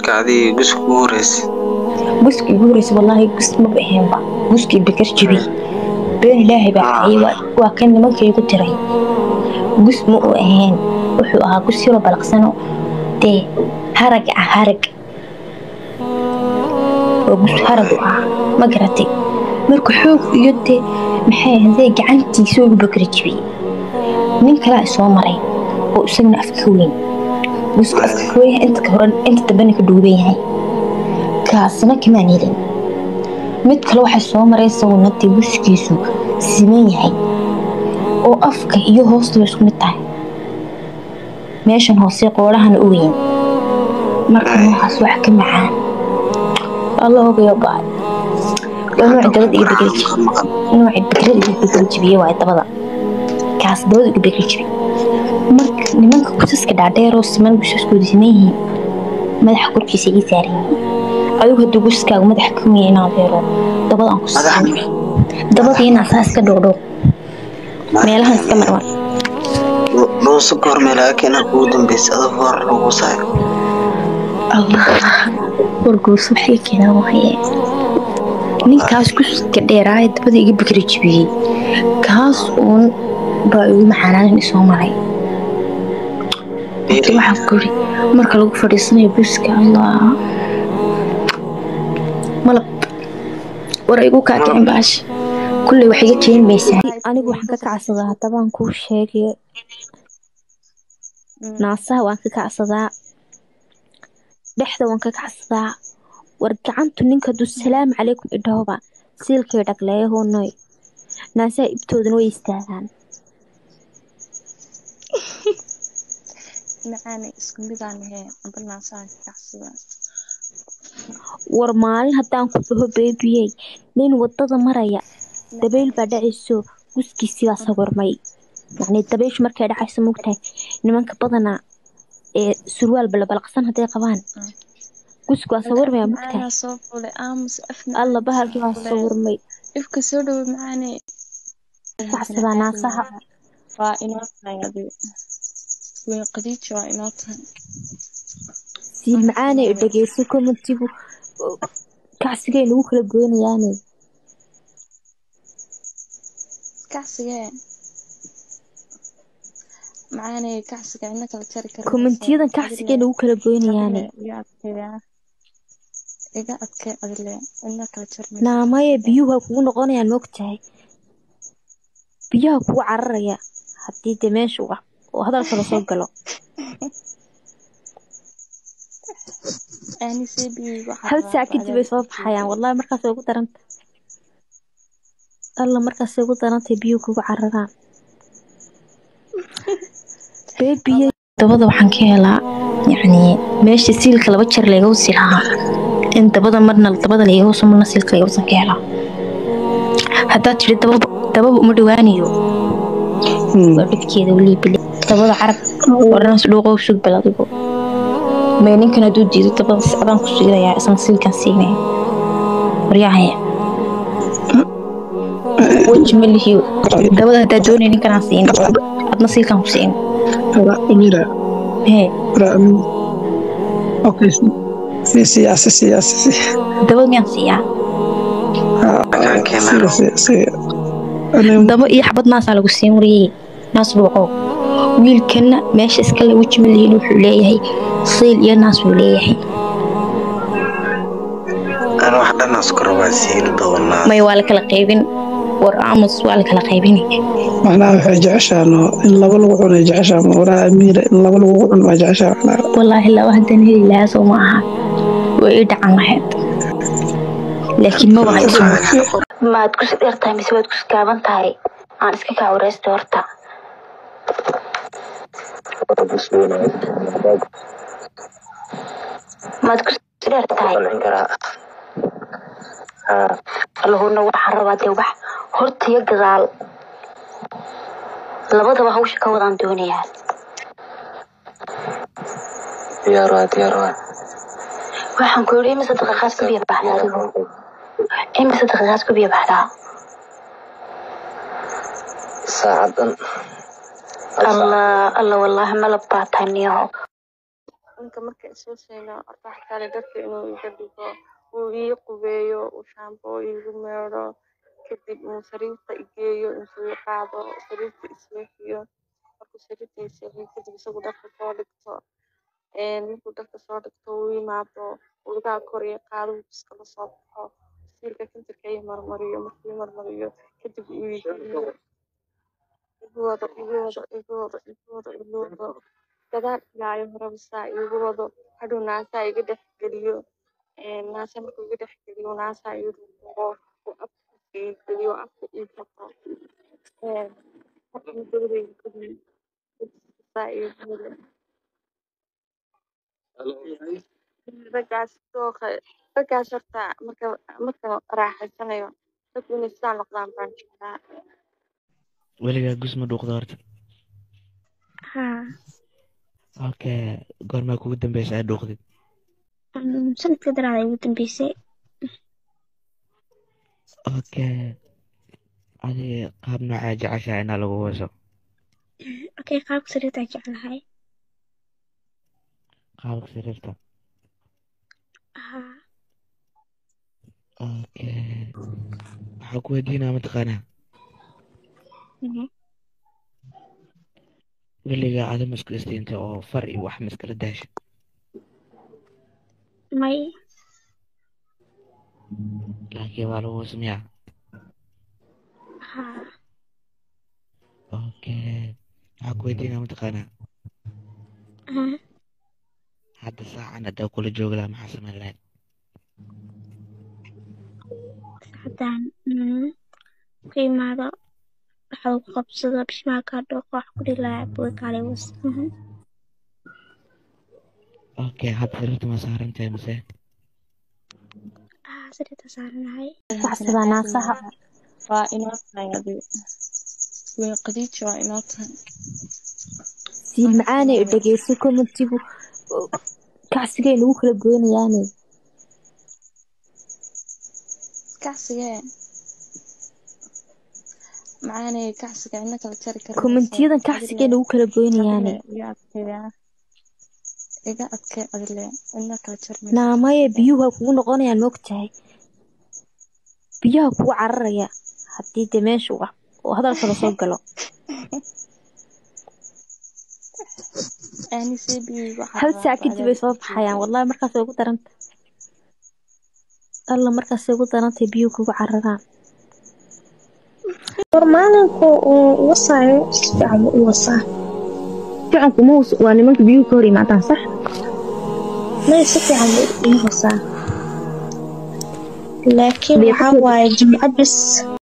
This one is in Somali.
كعدي جوز كورس والله قس ما بهم بقى قس بكر جبي بين الله بحي وكان ما كي قلت رأي قس مو أهين وحوها قس يرو بلقسنو تي هرج وقس هرج ما قرأتي مركو حوق يدي محي هذي قعنتي سوق بكر جبي من كلا سو مري وسمنا أفكوين قس أفكوين أنت كهرن أنت تبنك دوبي هاي كاسنا كمان يلين mid kale waxa soo maraysa wadnadii buskiisu siman yahay oo afka iyo hoosta isku mid tahay meeshan hoose qoorahana u weyn marka waxaas wax ka macaan Allah ogayo baad nooc dabad iyo bikri jibiye waa dabada kaas dabad iyo bikri jibiye marka nimanka kusaska dhaadheer oo siman buskisku siman yihiin madaxa korkiisa ii saaran ayuu haduu buskaagu madaxa ka miinaa beero dabada aan ku sameeyay dabadiina asaas ka dhowdhow meelaha iska marwan loo sokor meelaakeena ku dambeysada hor lagu saayo Allah wargoos waxay keenaa waxay ninkaas ku iska dheeraay dabada iga bikri jibiyay kaas uun baa ugu maxanaan soo maray waxa kuri marka lagu fadhiisanayo buska Allah malab waraygu ka kicin baash kulli waxay ka jeemaysaa anigu waxaan ka kacsadaa tabaan ku sheegay naasaha waan ka kacsadaa dhexda waan ka kacsadaa war gacantu ninka du salaam calaykum idhooba siilkay dhagleeyo nooy naasaha ibtoodana way istaagaan معاني اسكو ميدان هي عندنا ساعة كعسبة war maalin haddaan ku dhaho beebiyey nin wadada maraya dabeyl baa dhacayso guskiisii baa sawirmay yacni dabeyshu markay dhacayso moogtahay nimanka badanaa ee surwaal balaqsan hadday qabaan gusku waa sawirmaya moogtahay alla bahalkii waa sawirmay ifka soo dhow macaani kacsadaa naasaha waa inoo tahay way qadiij waa inoo tahay siil macaani dhageyso commentigu kacsigay lagu kala goynayaane kacsigee macaani kacsiga inna kala jari karo commentiyadan kacsigay lagu kala goynayaane iga adkay adle inna kala jari naamaya biyuhu kugu noqonayaan moogtahay biyaha kugu cararaya haddii de meesha oo hadalka la soo galo hal saac kadib ay soo baxayaan wallahi markaas ugu daranta alla markaas ugu darantay biyo kugu cararaan baby dabada waxaan ka helaa yacni meesha siilka laba jeer laga wasi lahaa in dabada marna dabada laga waso marna siilka laga wasan ka helaa haddaad tiri dababa uma dhawaanayo waa dhibkeeda weli bili dabada carab warnaas dhuuqo sug baladigo ما يمكن أدودي تبغى أبان كسيرة يا إسم سيل كسينة ورياهي وجمل هيو دولة تدوني إني كان سين أبنا سيل كان سين أميرة هي رأمين أوكي سياسة دولة مين سيا دولة يحبط ناس على قصين وري ناس بوقو ويل كنا ماشي اسكال وجمل هيو حليه صيل يا ناس وليه أنا واحدة ناس كرواسيل دولنا ما يوالك لقيبين ورامس والك لقيبين معناها حاجة عشان إن لبل وقعنا جعشان وراء أميرة إن لبل وقعنا جعشان والله لا وحدن هي لازم معها ويدعم واحد لكن ما واحد ما تكوس إرتاي مسوي تكوس كابن تاي أنا إسكك عوريس دورتا ما تكوس إرتاي اللهنا واحد رباطي وبح هرت يقضال لبضا بحوش كوضان دونيها يا رواد waxaan ku yiri imisa daqiiqaad ku biyo baxdaa imisa daqiiqaad ku biyo baxdaa saacadan الله والله ما لبطتني ninka marka isuusayno horta waxa kale dadka inuu iga dhigo uu ii qubeeyo uu shaamboo iigu meedho kadib uu sariirta igeeyo intuu i qaado sariirta iseexiyo markuu sariirta iseexiyo kadib isagu dharka soo dhigto markuu dharka soo dhigto uu yimaado uu lugaha kor ii qaado uu iskala soo baxo siilka kintirka ii marmariyo markuu ii marmariyo kadib uu igu wado gadaal ilaa horeba saa iigu wado hadhow naasaa iga dhex geliyo naasa markuu iga dhex geliyo naasaa ii rurugo uu afka ii geliyo afka ii faqo afka dawdayga geliyo saa iigu wado raggaas horta marka raaxaysanayo dadku inay sidaa noqdaan baan jeclaa weligaa gus ma dhuuqda horta haa okay goormaa kugu dambeysa aad dhuuqdid sanadka daraada igu dambeysay okay adiga qaab noocaa jeceshaha inaa lagu waso okay qaabka sariirtaa jeclahay qaabka sariirta haa okay waxaa ku weydiinaa mataqaanaa weligaa ada masku istiinta oo far iyo wax maskala daasha may laakiin waa lagu wasmiyaa haa okay waxaa ku weydiinaa mataqaanaa hadda saacan haddaa kula joogi lahaa maxaa samayn lahayd haddaan ku imaado waxa uu qabsado bishmaha kaa dhooqo wax ku dhilaa buga kaalay was okay hadda sariirta ma saaran tahay mise sariirta saaranahay kacsadaa naasaha waa inoo tahay adiga way qadiiji waa inoo tahay siil macaanay dhegeyso commentigu kacsigay nagu kala goynayaane kacsigee macaanay kacsiga ina kala jari kara commentiyadan kacsigay nagu kala goynayaane iga adkay adile ina kala jari naamaya biyuhu waa kugu noqonayaan moogtahay biyaha kugu cararaya haddii de meesha oo hadalka lasoo galo hal saac kadib ay soo baxayaan wallahi markaas way ugu daranta alla markaas ugu darantay biyuhu kugu cararaan maalinku uu wasaayo si fiican u wasaa fiicanku ma waa nimanka biyuhu ka hor yimaadaan sax may si fiican u wasaa laakiin waxaa waaye jumcad bis